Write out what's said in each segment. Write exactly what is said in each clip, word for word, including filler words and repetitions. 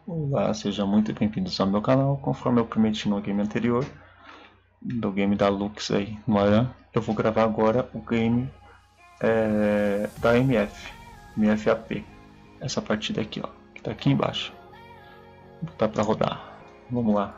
Olá, sejam muito bem-vindos ao meu canal. Conforme eu prometi no game anterior, do game da Lux aí no Aran, eu vou gravar agora o game é, da M F, M F A P. Essa partida aqui, ó, que tá aqui embaixo. Vou botar pra rodar. Vamos lá.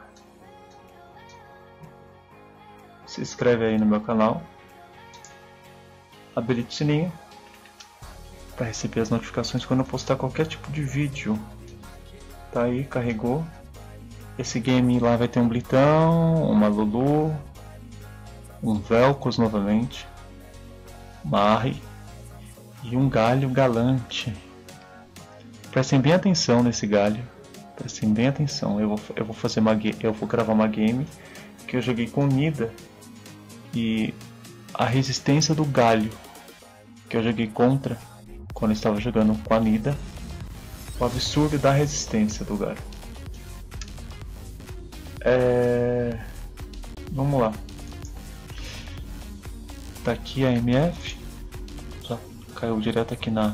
Se inscreve aí no meu canal. Habilita o sininho para receber as notificações quando eu postar qualquer tipo de vídeo. Tá aí, carregou. Esse game lá vai ter um Blitão, uma Lulu, um Velcos novamente, Marre e um Galho Galante. Prestem bem atenção nesse galho. Prestem bem atenção. Eu vou, eu vou fazer uma eu vou gravar uma game que eu joguei com Nida e a resistência do galho que eu joguei contra quando eu estava jogando com a Nida, o absurdo da resistência do galho. É... Vamos lá. Tá aqui a M F. Já caiu direto aqui na.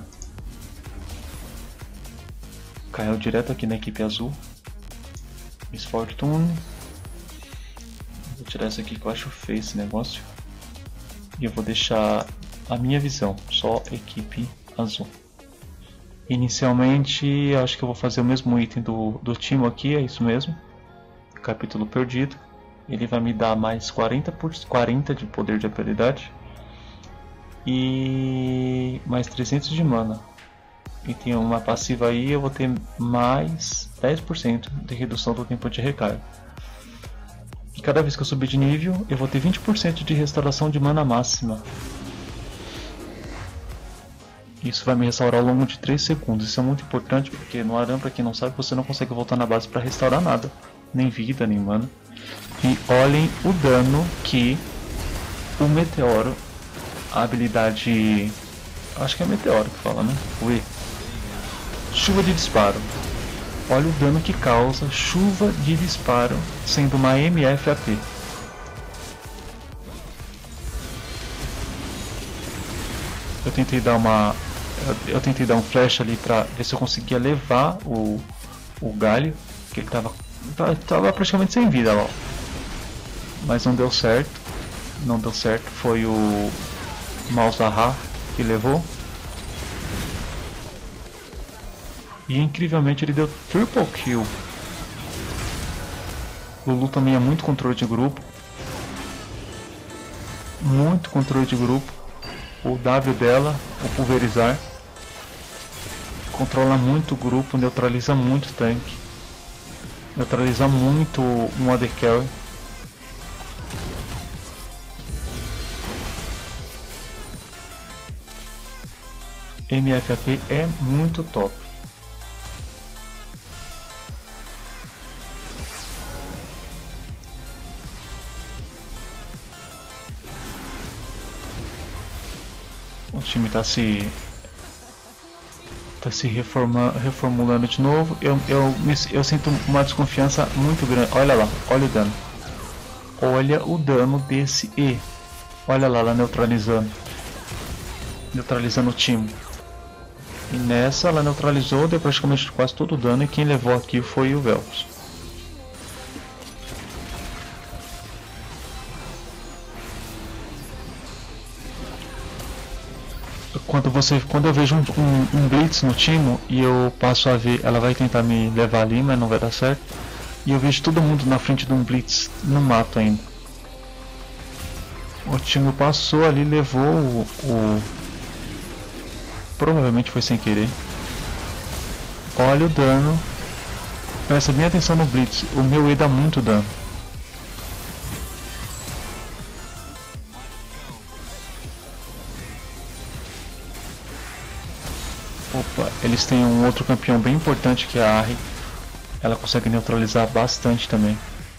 Caiu direto aqui na equipe azul. Miss Fortune. Vou tirar isso aqui que eu acho feio esse negócio. E eu vou deixar a minha visão, só equipe azul. Inicialmente, eu acho que eu vou fazer o mesmo item do, do Timo aqui, é isso mesmo. Capítulo perdido. Ele vai me dar mais quarenta por quarenta de poder de habilidade e mais trezentos de mana. E tem uma passiva aí, eu vou ter mais dez por cento de redução do tempo de recarga. E cada vez que eu subir de nível, eu vou ter vinte por cento de restauração de mana máxima. Isso vai me restaurar ao longo de três segundos. Isso é muito importante porque no Aran, para quem não sabe, você não consegue voltar na base para restaurar nada. Nem vida, nem mana. E olhem o dano que o Meteoro, a habilidade... acho que é Meteoro que fala, né? Ui. Chuva de disparo. Olha o dano que causa chuva de disparo sendo uma M F A P. Eu tentei dar uma... Eu tentei dar um flash ali pra ver se eu conseguia levar o, o galho, que ele tava, tava praticamente sem vida lá. Mas não deu certo. Não deu certo. Foi o Malzahar que levou. E incrivelmente ele deu triple kill. Lulu também é muito controle de grupo. Muito controle de grupo. O W dela, o pulverizar, controla muito o grupo, neutraliza muito o tanque, neutraliza muito um A D Carry. M F A P é muito top. O time está se tá se reforma, reformulando de novo. Eu, eu, me, eu sinto uma desconfiança muito grande. Olha lá, olha o dano. Olha o dano desse E. Olha lá, ela neutralizando. Neutralizando o time. E nessa ela neutralizou, deu praticamente quase todo o dano. E quem levou aqui foi o Velcos. Quando, você, quando eu vejo um, um, um Blitz no Timo e eu passo a ver, ela vai tentar me levar ali, mas não vai dar certo. E eu vejo todo mundo na frente de um Blitz no mato ainda. O Timo passou ali, levou o, o... provavelmente foi sem querer. Olha o dano. Presta bem atenção no Blitz, o meu E dá muito dano. Opa, eles têm um outro campeão bem importante que é a Ahri. Ela consegue neutralizar bastante também.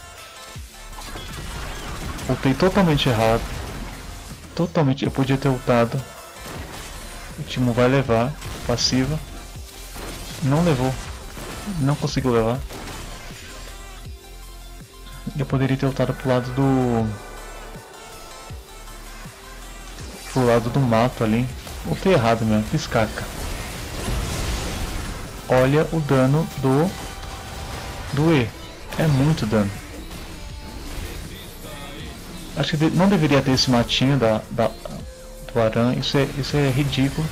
Ultei totalmente errado. Totalmente, eu podia ter ultado. O Timo vai levar, passiva. Não levou. Não conseguiu levar. Eu poderia ter ultado pro lado do... pro lado do mato ali. Ultei errado mesmo, fiz caca. Olha o dano do do E. É muito dano. Acho que não deveria ter esse matinho da, da, do aranha. Isso é, isso é ridículo.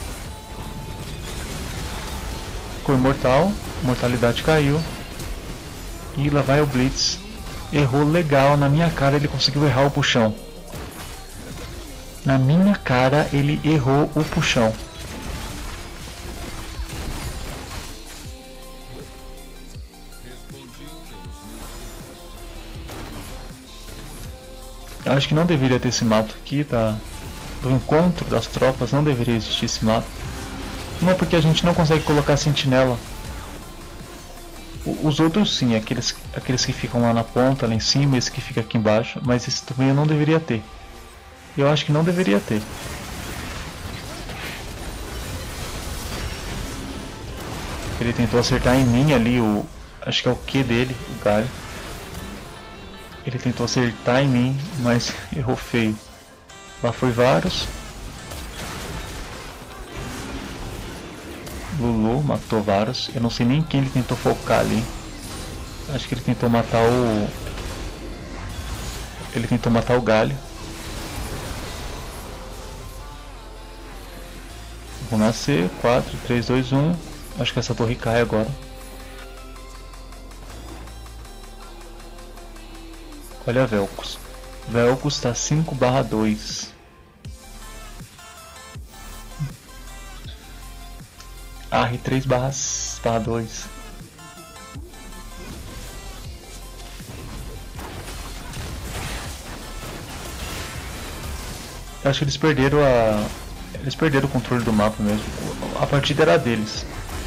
Ficou imortal. Mortalidade caiu. E lá vai o Blitz. Errou legal. Na minha cara ele conseguiu errar o puxão. Na minha cara ele errou o puxão. Eu acho que não deveria ter esse mato aqui, tá? Do encontro das tropas não deveria existir esse mato. Uma porque a gente não consegue colocar sentinela. Os outros sim, aqueles, aqueles que ficam lá na ponta, lá em cima, esse que fica aqui embaixo, mas esse também eu não deveria ter. Eu acho que não deveria ter. Ele tentou acertar em mim ali, o acho que é o Q dele, o galho. Ele tentou acertar em mim, mas errou feio. Lá foi Varus. Lulu matou Varus. Eu não sei nem quem ele tentou focar ali. Acho que ele tentou matar o... Ele tentou matar o galho. Vou nascer. quatro, três, dois, um. Acho que essa torre cai agora. Olha a Vel'Koz. Vel'Koz está cinco barra dois. Arre três barra dois. Eu acho que eles perderam a... Eles perderam o controle do mapa mesmo. A partida era deles.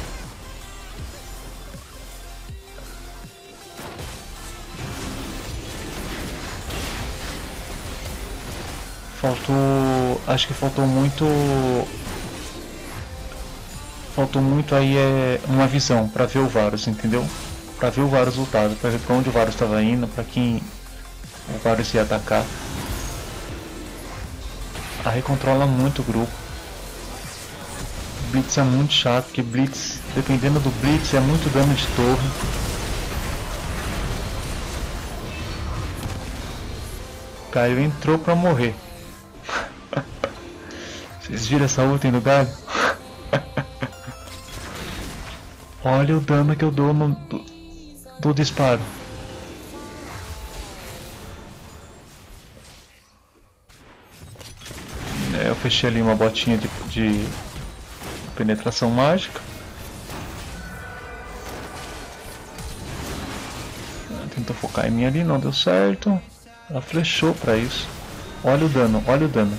Faltou... Acho que faltou muito... Faltou muito aí é uma visão pra ver o Varus, entendeu? Pra ver o Varus lutado, pra ver pra onde o Varus estava indo, pra quem o Varus ia atacar. A recontrola muito o grupo. Blitz é muito chato, porque Blitz, dependendo do Blitz, é muito dano de torre. Caio entrou pra morrer. Vocês viram essa ult do galho? Olha o dano que eu dou no, do, do disparo. É, eu fechei ali uma botinha de, de penetração mágica. Ela tentou focar em mim ali, não deu certo. Ela flechou pra isso. Olha o dano, olha o dano.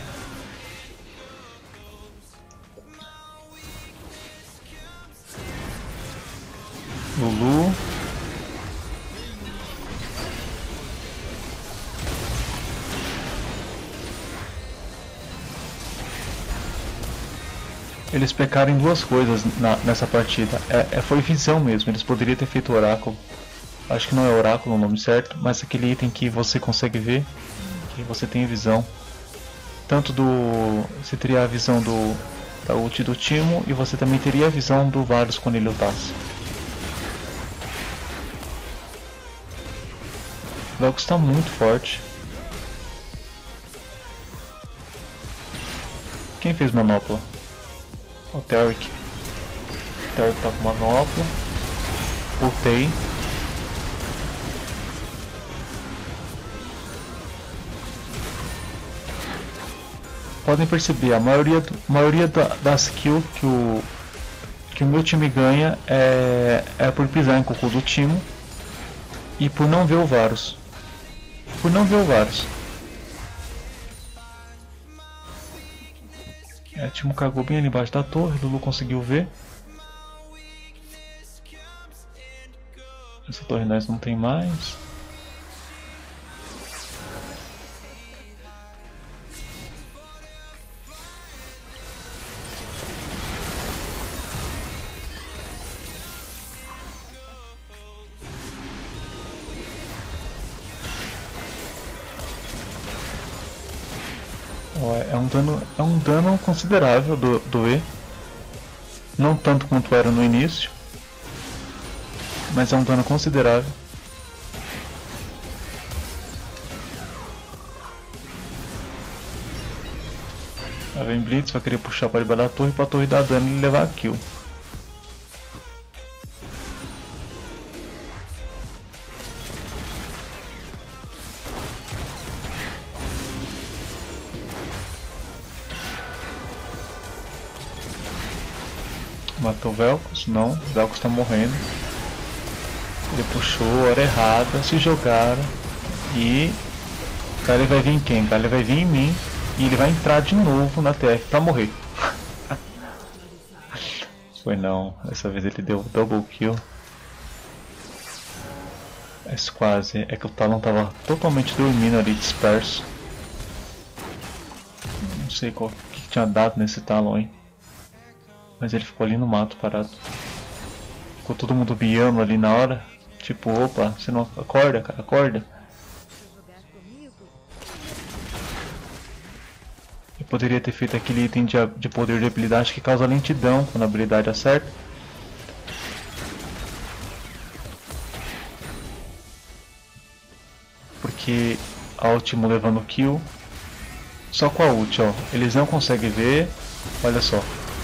Lulu. Eles pecaram em duas coisas na, nessa partida. É, é, foi visão mesmo, eles poderiam ter feito oráculo. Acho que não é oráculo o nome certo, mas aquele item que você consegue ver, que você tem visão. Tanto do... Você teria a visão do, da ult do Teemo e você também teria a visão do Varus quando ele lutasse. O Vel'Koz está muito forte. Quem fez manopla? O Taric. O Taric tá com manopla. Ultei. Podem perceber, a maioria, a maioria da, das kills que o, que o meu time ganha é, é por pisar em cocô do Teemo e por não ver o Varus. Por não ver o Varus. É, o Teemo cagou bem ali embaixo da torre, o Lulu conseguiu ver. Essa torre nós não tem mais. É um dano, é um dano considerável do, do E. Não tanto quanto era no início. mas é um dano considerável. Aí vem Blitz, vai querer puxar para debaixo da torre, para a torre dar dano e levar a kill. Matou o Vel'Koz? Não, o Vel'Koz está morrendo. Ele puxou, hora errada, se jogaram. E... Galha vai vir em quem? Galha vai vir em mim. E ele vai entrar de novo na T F pra morrer. Foi não, dessa vez ele deu double kill. Mas quase, é que o Talon tava totalmente dormindo ali, disperso. Não sei qual que tinha dado nesse Talon, hein. Mas ele ficou ali no mato parado. Ficou todo mundo biando ali na hora. Tipo, opa, você não acorda, cara, acorda. Eu poderia ter feito aquele item de, de poder de habilidade que causa lentidão quando a habilidade acerta. Porque a Ultimo levando kill. Só com a ult, ó. Eles não conseguem ver. Olha só.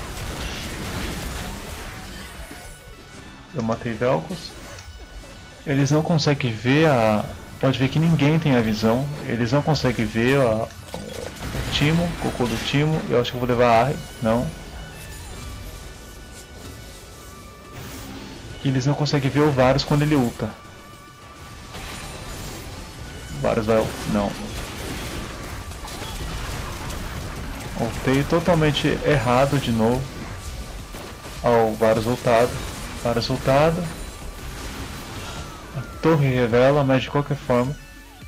Eu matei Vel'Koz. Eles não conseguem ver a... Pode ver que ninguém tem a visão. Eles não conseguem ver a... o Timo, o cocô do Timo. Eu acho que eu vou levar a Ahri. Não. E eles não conseguem ver o Varus quando ele ulta. O Varus vai... Não. Ultei totalmente errado de novo. Ó, o Varus ultado. Varus ultado. A torre revela, mas de qualquer forma.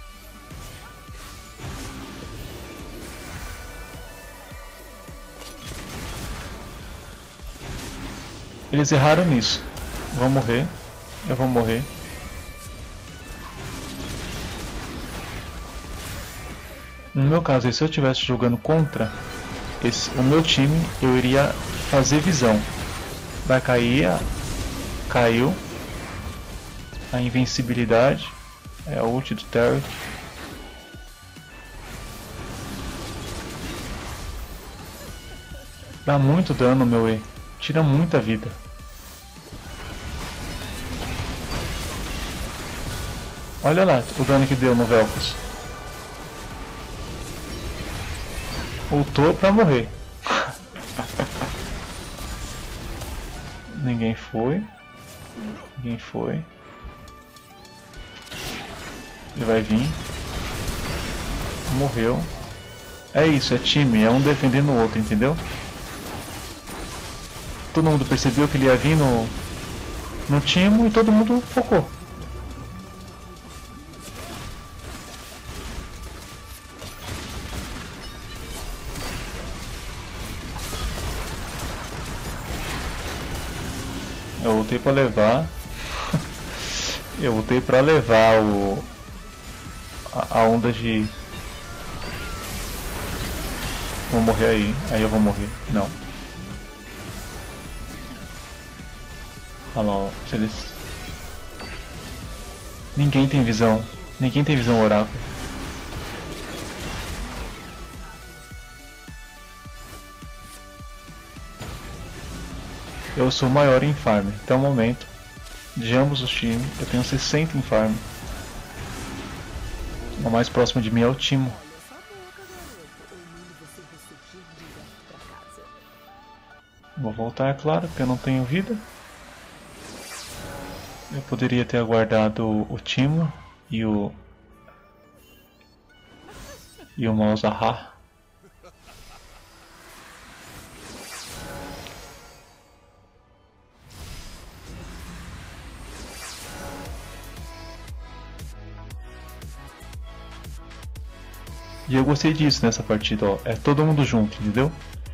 Eles erraram nisso. Vão morrer. Eu vou morrer. No meu caso, se eu estivesse jogando contra esse, o meu time, eu iria fazer visão. Vai cair a... Caiu. A invencibilidade. É a ult do Taric. Dá muito dano, meu E. Tira muita vida. Olha lá o dano que deu no Vel'Koz. Ultou pra morrer. Ninguém foi. Ninguém foi. Ele vai vir. Morreu. É isso, é time, é um defendendo o outro, entendeu? Todo mundo percebeu que ele ia vir no, no time e todo mundo focou. Eu voltei pra levar. Eu voltei pra levar o a, a onda de... Vou morrer aí. Aí eu vou morrer. Não. Olha lá, ó. Se eles... Ninguém tem visão. Ninguém tem visão oráculo. Eu sou maior em farm. Até o momento, de ambos os times, eu tenho sessenta em farm. O mais próximo de mim é o Timo. Vou voltar, é claro, porque eu não tenho vida. Eu poderia ter aguardado o Timo e o... E o Malzahar. E eu gostei disso nessa partida, ó. É todo mundo junto, entendeu?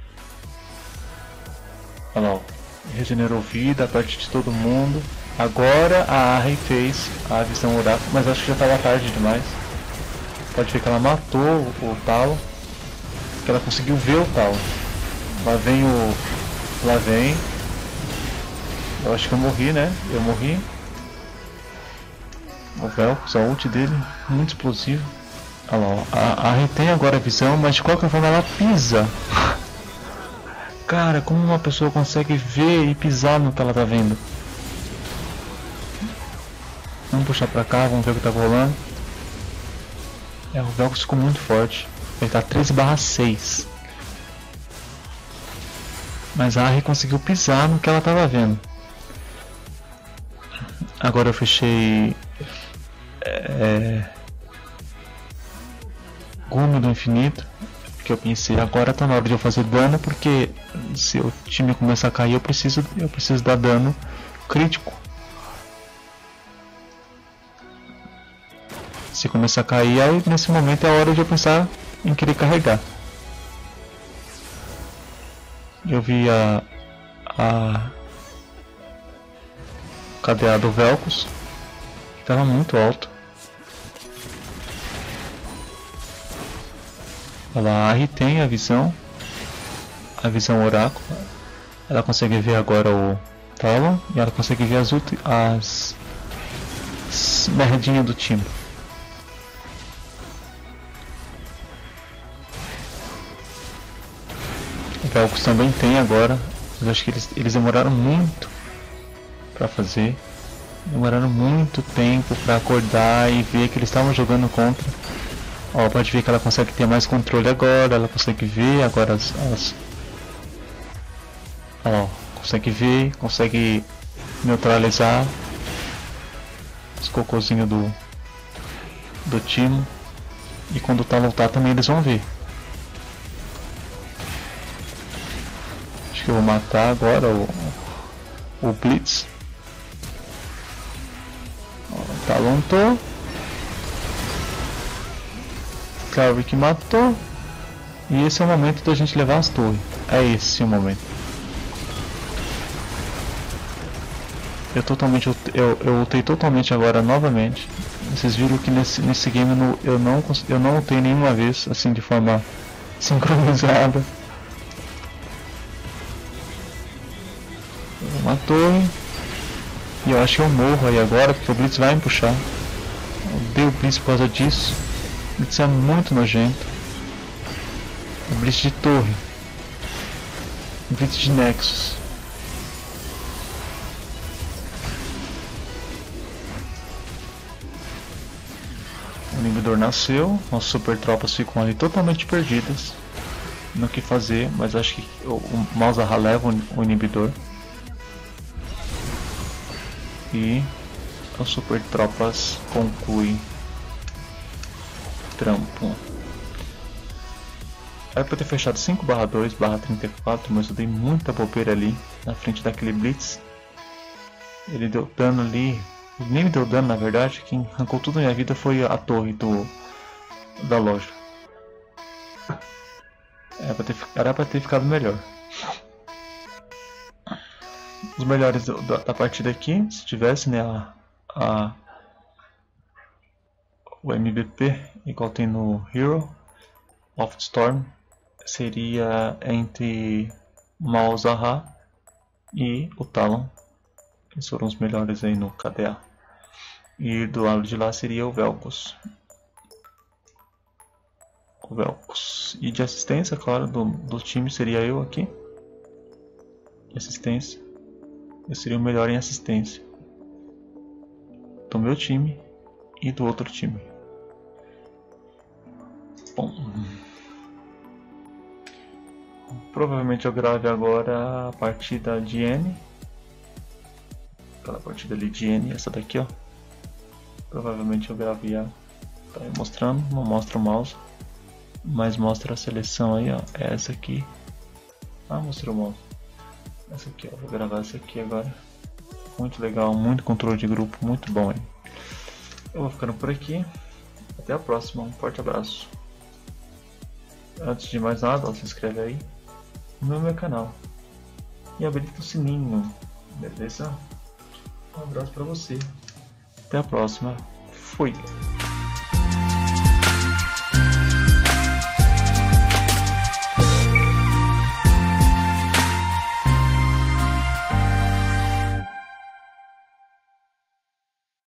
Olha lá, ó. Regenerou vida a parte de todo mundo. Agora a Ahri fez a visão oráculo, mas acho que já estava tarde demais. Pode ver que ela matou o Talon. Que ela conseguiu ver o Talon. Lá vem o... Lá vem. Eu acho que eu morri, né? Eu morri. O Velcos, a ult dele, muito explosivo. Olha lá, ó. A, a Ahri tem agora a visão, mas de qualquer forma ela pisa. Cara, como uma pessoa consegue ver e pisar no que ela tá vendo? Vamos puxar pra cá, vamos ver o que tá rolando. É, o Velcos ficou muito forte. Ele tá treze barra seis. Mas a Ahri conseguiu pisar no que ela tava vendo. Agora eu fechei... É... Gume do Infinito. Porque eu pensei, agora tá na hora de eu fazer dano, porque se o time começar a cair eu preciso, eu preciso dar dano crítico. Se começar a cair, aí nesse momento é a hora de eu pensar em querer carregar. Eu vi a... a K D A do Velcos, que estava muito alto. Olha lá, a Ahri tem a visão, a visão oráculo. Ela consegue ver agora o Talon e ela consegue ver as, as... as merdinhas do time. O Velcos também tem agora, mas acho que eles, eles demoraram muito para fazer. Demoraram muito tempo para acordar e ver que eles estavam jogando contra. Ó, pode ver que ela consegue ter mais controle agora, ela consegue ver agora as... as... Ó, consegue ver, consegue neutralizar os cocôzinhos do, do time. E quando tá voltar também eles vão ver. Acho que eu vou matar agora o, o Blitz. Ó, talentou. Claro que matou. E esse é o momento da gente levar as torres. É esse o momento. Eu totalmente eu, eu ultei totalmente agora novamente. Vocês viram que nesse, nesse game eu não, eu não ultei nenhuma vez assim de forma sincronizada. Uma torre. E eu acho que eu morro aí agora porque o Blitz vai me puxar. Eu dei o Blitz por causa disso. O Blitz é muito nojento. O Blitz de torre. O Blitz de Nexus. O inibidor nasceu. As super tropas ficam ali totalmente perdidas no que fazer, mas acho que o, o Malzahar leva o inibidor. E as super tropas concluem trampo. Era pra ter fechado cinco barra dois barra trinta e quatro, mas eu dei muita bobeira ali na frente daquele Blitz. Ele deu dano ali, ele nem me deu dano na verdade, quem arrancou tudo na minha vida foi a torre do, da loja. Era pra ter, era pra ter ficado melhor. Os melhores do, da, da partida aqui, se tivesse, né, a, a o M V P igual tem no Hero of Storm, seria entre Malzahar e o Talon. Esses foram os melhores aí no K D A. E do lado de lá seria o Velcos. O Velcos. E de assistência, claro, do, do time seria eu aqui. De assistência. Eu seria o melhor em assistência do meu time e do outro time. Bom, provavelmente eu grave agora a partida de N. Aquela partida ali de N, essa daqui, ó. Provavelmente eu gravo já. Tá aí mostrando, não mostra o mouse, mas mostra a seleção aí, ó. É essa aqui. Ah, mostrou o mouse. Essa aqui, ó. Vou gravar essa aqui agora. Muito legal, muito controle de grupo, muito bom aí. Eu vou ficando por aqui. Até a próxima, um forte abraço. Antes de mais nada, ó, se inscreve aí no meu canal e habilita o sininho, beleza? Um abraço pra você. Até a próxima. Fui!